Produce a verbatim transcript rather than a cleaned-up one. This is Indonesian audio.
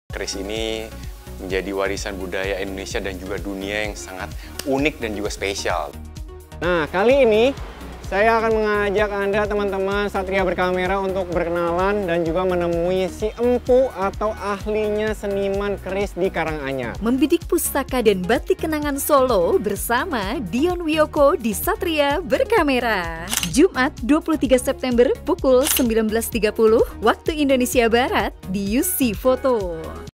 Keris ini menjadi warisan budaya Indonesia dan juga dunia yang sangat unik dan juga spesial. Nah, kali ini saya akan mengajak Anda teman-teman Satria Berkamera untuk berkenalan dan juga menemui si empu atau ahlinya seniman keris di Karanganyar. Membidik pustaka dan batik kenangan Solo bersama Dion Wiyoko di Satria Berkamera. Jumat dua puluh tiga September pukul sembilan belas tiga puluh waktu Indonesia Barat di U C Foto.